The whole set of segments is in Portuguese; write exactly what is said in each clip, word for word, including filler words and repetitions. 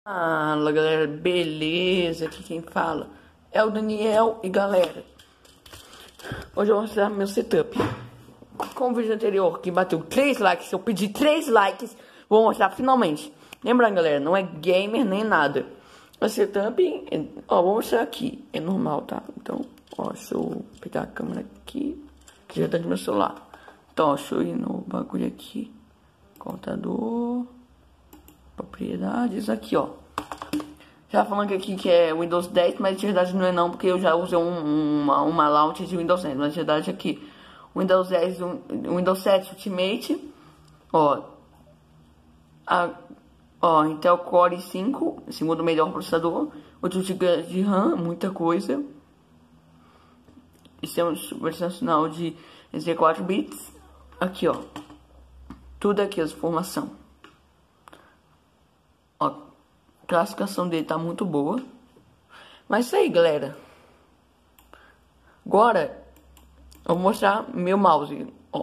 Fala galera, beleza? Aqui quem fala é o Daniel e galera, hoje eu vou mostrar meu setup. Com o vídeo anterior que bateu três likes, eu pedi três likes, vou mostrar finalmente. Lembrando galera, não é gamer nem nada. O setup, ó, vou mostrar aqui, é normal, tá? Então, ó, deixa eu pegar a câmera aqui, que já tá no meu celular. Então, ó, deixa eu ir no bagulho aqui, computador, propriedades, aqui ó. Já falando aqui que é Windows dez, mas de verdade não é não, porque eu já usei um, uma, uma launch de Windows dez. Mas de verdade aqui, Windows dez, um, Windows sete Ultimate, ó, a, ó, Intel Core i cinco, segundo melhor processador, oito gigas de RAM, muita coisa. Sistema operacional de sessenta e quatro bits, aqui ó, tudo aqui as informações. Ó, a classificação dele tá muito boa. Mas isso aí, galera. Agora, eu vou mostrar meu mouse. Ó,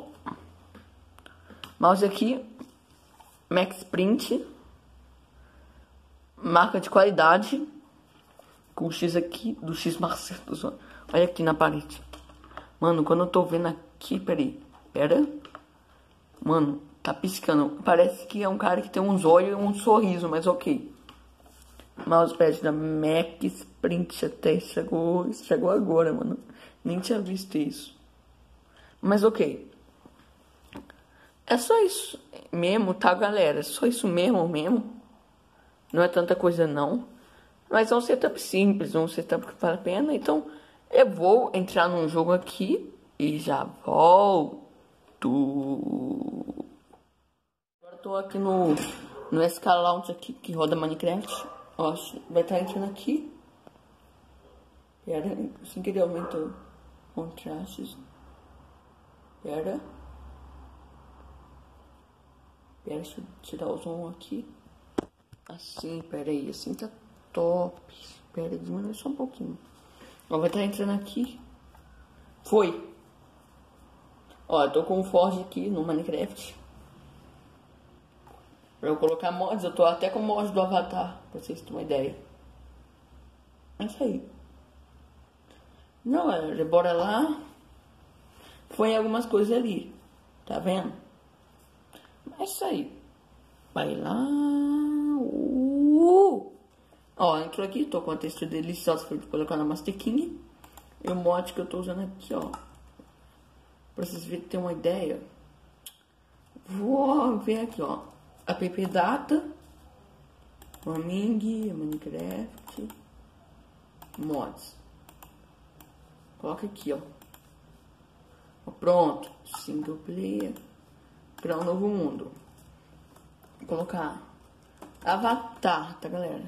mouse aqui, Max Print, marca de qualidade, com o X aqui, do X Marcelo. Olha aqui na parede. Mano, quando eu tô vendo aqui, peraí, pera. Mano, tá piscando. Parece que é um cara que tem uns olhos e um sorriso, mas ok. Mousepad da Max Print até chegou, chegou agora, mano. Nem tinha visto isso. Mas ok. É só isso mesmo, tá, galera? É só isso mesmo, mesmo. Não é tanta coisa, não. Mas é um setup simples, um setup que vale a pena. Então, eu vou entrar num jogo aqui e já volto. Agora eu tô aqui no, no S K Launch aqui, que roda Minecraft. Ó, vai estar entrando aqui. Pera, sem querer aumentou contrastes. Pera. Pera, deixa eu tirar o zoom aqui. Assim, pera aí, assim tá top. Pera, diminui só um pouquinho. Ó, vai estar entrando aqui. Foi. Ó, eu tô com o Forge aqui no Minecraft. Pra eu colocar mods, eu tô até com mods do Avatar, pra vocês terem uma ideia. É isso aí. Não, galera, bora lá. Foi algumas coisas ali, tá vendo? Mas é isso aí. Vai lá. Uh! Ó, entrou aqui, tô com a textura deliciosa pra colocar na Master King. E o mod que eu tô usando aqui, ó. Pra vocês verem ter uma ideia. Vou ver aqui, ó. App Data, Roaming, Minecraft, Mods. Coloca aqui, ó. Pronto. Single player. Criar um novo mundo. Vou colocar Avatar, tá, galera?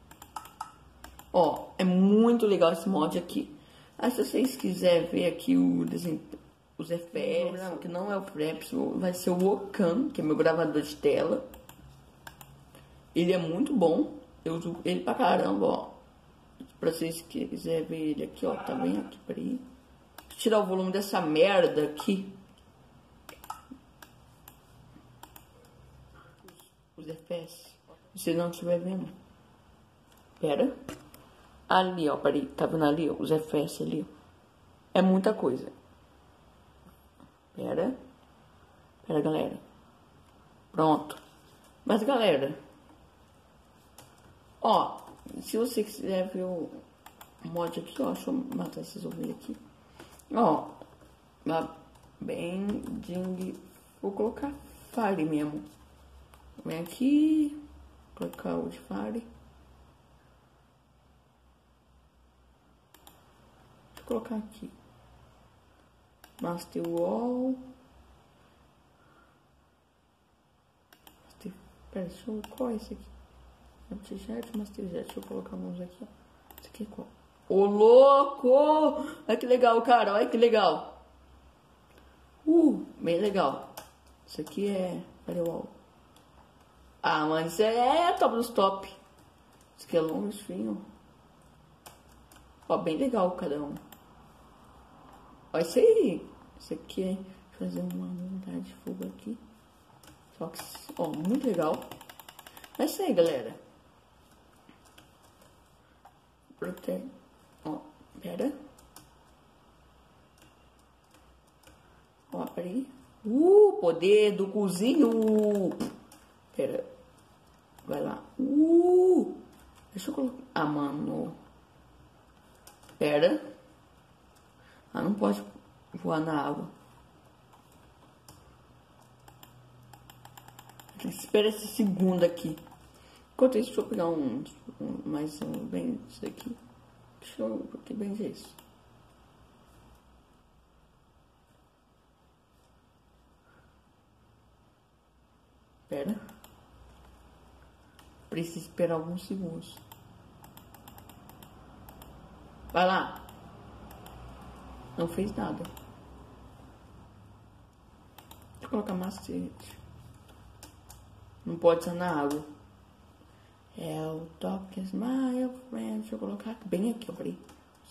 Ó, é muito legal esse mod aqui. Aí, se vocês quiserem ver aqui o desempenho, os F P S, que não é o Fraps, vai ser o Ocam, que é meu gravador de tela. Ele é muito bom, eu uso ele pra caramba, ó. Pra vocês que quiserem ver ele aqui, ó, tá bem aqui, peraí. Vou tirar o volume dessa merda aqui. Os F P S, se você não estiver vendo. Pera. Ali, ó, peraí, tá vendo ali, ó, os F P S ali, ó. É muita coisa. Pera. Pera, galera. Pronto. Mas, galera. Ó. Se você quiser ver o mod aqui, ó. Deixa eu matar esses ovelhas aqui. Ó. Bending. Vou colocar Fire mesmo. Vem aqui. Colocar o de Fire. Deixa eu colocar aqui. Master Wall. Master... Pera, deixa eu... Qual é esse aqui? Masterjet, Masterjet. Deixa eu colocar uns aqui, ó. Esse aqui é qual? Ô, louco! Olha que legal, cara. Olha que legal. Uh, bem legal. Isso aqui é... Firewall. Ah, mano, isso é top dos top. Isso aqui é long stream, ó. Ó, bem legal cada um. Olha isso aí. Isso aqui é fazer uma unidade de fogo aqui. Só que, ó, muito legal. É isso aí, galera. Protege. Ó, pera. Ó, peraí. Uh, poder do cozinho. Pera. Vai lá. Uh. Deixa eu colocar. Ah, mano. Pera. Ah, não pode voar na água. Espera esse segundo aqui. Enquanto isso, deixa eu pegar um, um mais um bem isso daqui. Deixa eu que bem isso. Espera. Preciso esperar alguns segundos. Vai lá. Não fez nada. Deixa eu colocar macete. Não pode estar na água. É o Top Smile Friend. Deixa eu colocar bem aqui, ó. Peraí.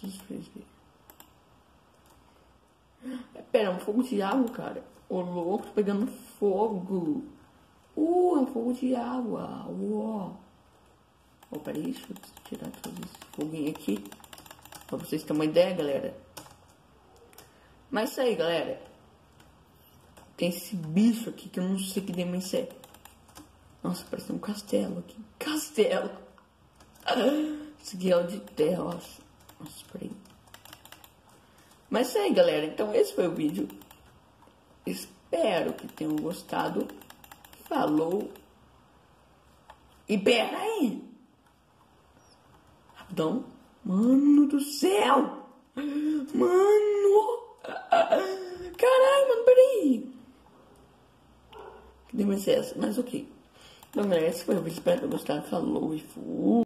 É, pera, é um fogo de água, cara. Ô louco, tô pegando fogo. Uh, é um fogo de água. Uó. Oh, peraí, deixa eu tirar todo esse foguinho aqui. Pra vocês terem uma ideia, galera. Mas isso aí, galera. Tem esse bicho aqui que eu não sei que demônio é. Nossa, parece um castelo aqui. Castelo. Esse aqui é o de terra, nossa. Nossa, peraí. Mas isso aí, galera. Então esse foi o vídeo. Espero que tenham gostado. Falou. E pera aí. Rapidão. Mano do céu. Mano. Caralho, mano, peraí. Que demônio é essa? Mas ok. Então, galera, esse foi o vídeo. Espero que tenham gostado. Falou e fui.